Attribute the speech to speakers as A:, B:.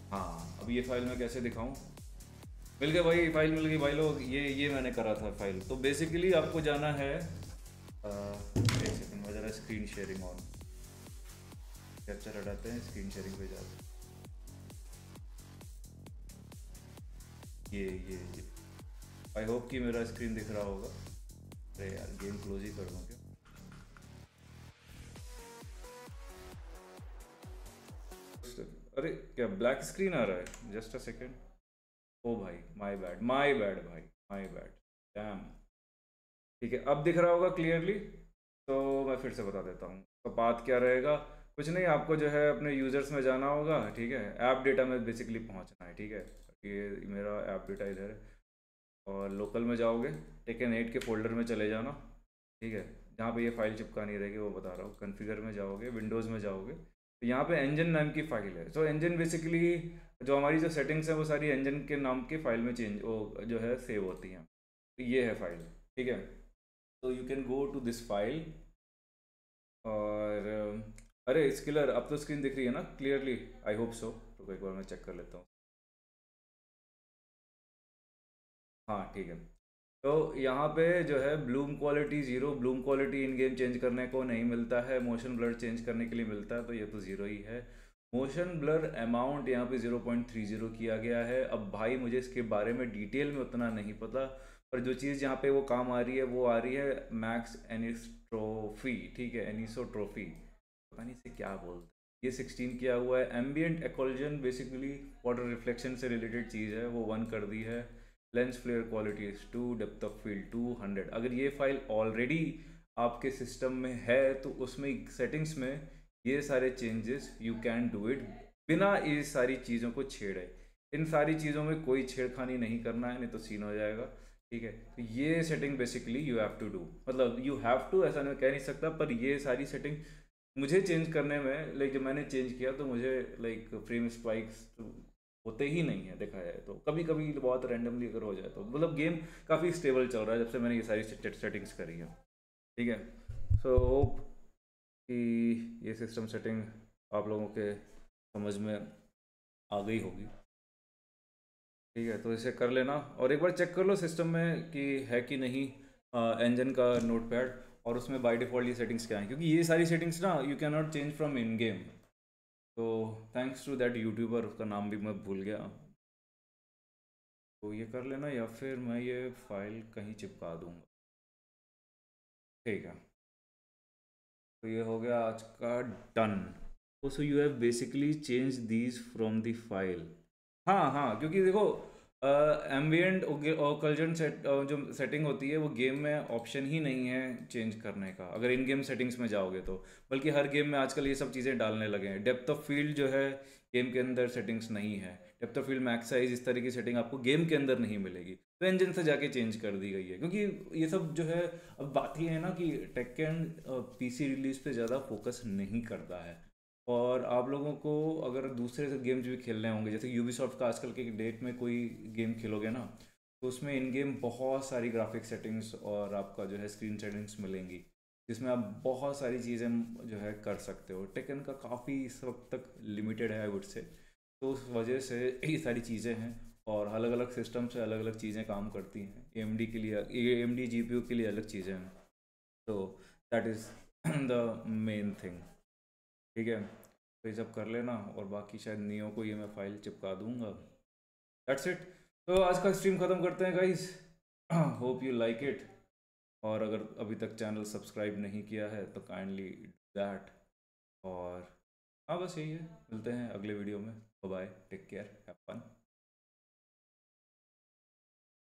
A: हाँ, अब ये फाइल मैं कैसे दिखाऊं? मिल गया भाई, फाइल मिल गई भाई लोग। ये मैंने करा था फाइल। तो बेसिकली आपको जाना है, एक सेकंड में ज़रा स्क्रीन शेयरिंग ऑन, कैप्चर हटाते हैं, स्क्रीन शेयरिंग पे जाते हैं। ये आई होप कि मेरा स्क्रीन दिख रहा होगा। अरे यार, गेम क्लोज ही कर दूँ क्या? अरे क्या ब्लैक स्क्रीन आ रहा है? Just a second. ओ भाई, माय बैड भाई, माय बैड। डैम। ठीक है, अब दिख रहा होगा क्लियरली। तो मैं फिर से बता देता हूँ। तो बात क्या रहेगा? कुछ नहीं, आपको जो है अपने यूज़र्स में जाना होगा, ठीक है। ऐप डेटा में बेसिकली पहुँचना है, ठीक है। ये मेरा ऐप डेटा इधर है। और लोकल में जाओगे, टेकन 8 के फोल्डर में चले जाना, ठीक है। जहाँ पे ये फाइल चिपकानी रहेगी वो बता रहा हूँ। कॉन्फ़िगर में जाओगे, विंडोज़ में जाओगे, तो यहाँ पे इंजन नाम की फ़ाइल है। तो इंजन बेसिकली जो हमारी जो सेटिंग्स है वो सारी इंजन के नाम के फाइल में चेंज वो जो है सेव होती हैं। तो ये है फाइल, ठीक है। तो you can go to this file. और अरे स्किलर, अब तो स्क्रीन दिख रही है ना क्लियरली? I hope so. तो एक बार मैं चेक कर लेता हूँ। हाँ ठीक है। तो यहाँ पे जो है bloom quality zero, bloom quality in game change करने को नहीं मिलता है, मोशन ब्लर चेंज करने के लिए मिलता है, तो ये तो ज़ीरो ही है। मोशन ब्लर अमाउंट यहाँ पे 0.30 किया गया है। अब भाई मुझे इसके बारे में डिटेल में उतना नहीं पता, पर जो चीज़ यहाँ पे वो काम आ रही है वो आ रही है मैक्स एनिस्ट्रोफी, ठीक है, एनिसोट्रोफी, पता नहीं इसे क्या बोलते हैं। ये 16 किया हुआ है। Ambient occlusion basically water reflection से रिलेटेड चीज़ है, वो 1 कर दी है। Lens flare quality is 2, depth of field 200। अगर ये फाइल ऑलरेडी आपके सिस्टम में है तो उसमें सेटिंग्स में ये सारे changes you can do it बिना इस सारी चीज़ों को छेड़े। इन सारी चीज़ों में कोई छेड़खानी नहीं करना है, नहीं तो सीन हो जाएगा, ठीक है। तो ये setting basically you have to do, मतलब यू हैव टू ऐसा मैं कह नहीं सकता, पर ये सारी सेटिंग मुझे चेंज करने में, लाइक जब मैंने चेंज किया तो मुझे लाइक फ्रेम स्पाइक्स तो होते ही नहीं है देखा जाए तो। कभी कभी बहुत रैंडमली अगर हो जाए तो, मतलब गेम काफ़ी स्टेबल चल रहा है जब से मैंने ये सारी सेटिंग्स करी है, ठीक है। सो होप कि ये सिस्टम सेटिंग आप लोगों के समझ में आ गई होगी, ठीक है। तो इसे कर लेना और एक बार चेक कर लो सिस्टम में कि है कि नहीं इंजन का नोटपैड, और उसमें बाय डिफ़ॉल्ट ये सेटिंग्स क्या हैं, क्योंकि ये सारी सेटिंग्स ना you can not change from in game. तो थैंक्स टू दैट यूट्यूबर, उसका नाम भी मैं भूल गया। तो ये कर लेना, या फिर मैं ये फाइल कहीं चिपका दूंगा, ठीक है। तो ये हो गया आज का done. So you have basically change these from the file. हाँ हाँ, क्योंकि देखो एम्बियंट ओकल्जन सेट जो सेटिंग होती है वो गेम में ऑप्शन ही नहीं है चेंज करने का, अगर इन गेम सेटिंग्स में जाओगे तो। बल्कि हर गेम में आजकल ये सब चीज़ें डालने लगे हैं। डेप्थ ऑफ फील्ड जो है गेम के अंदर सेटिंग्स नहीं है। Depth of field, max size, इस तरह की सेटिंग आपको गेम के अंदर नहीं मिलेगी, तो इंजन से जाके चेंज कर दी गई है। क्योंकि ये सब जो है, अब बात ये है ना कि टेक एंड पीसी रिलीज पे ज़्यादा फोकस नहीं करता है। और आप लोगों को अगर दूसरे से गेम्स भी खेलने होंगे, जैसे यूबीसॉफ्ट का आजकल के डेट में कोई गेम खेलोगे ना, तो उसमें इन गेम बहुत सारी ग्राफिक सेटिंग्स और आपका जो है स्क्रीन सेटिंग्स मिलेंगी, जिसमें आप बहुत सारी चीज़ें जो है कर सकते हो। टेकन का काफ़ी इस वक्त तक लिमिटेड है आई वुड से, तो उस वजह से ये सारी चीज़ें हैं। और अलग अलग सिस्टम से अलग अलग चीज़ें काम करती हैं। AMD के लिए, AMD GPU के लिए अलग चीज़ें हैं। तो that is the main thing, ठीक है। तो ये सब कर लेना, और बाकी शायद नियो को ये मैं फाइल चिपका दूंगा। That's it. तो आज का स्ट्रीम ख़त्म करते हैं guys. Hope you like it. और अगर अभी तक चैनल सब्सक्राइब नहीं किया है तो काइंडली दैट। और हाँ, बस यही है, मिलते हैं अगले वीडियो में। Bye, take care, have fun.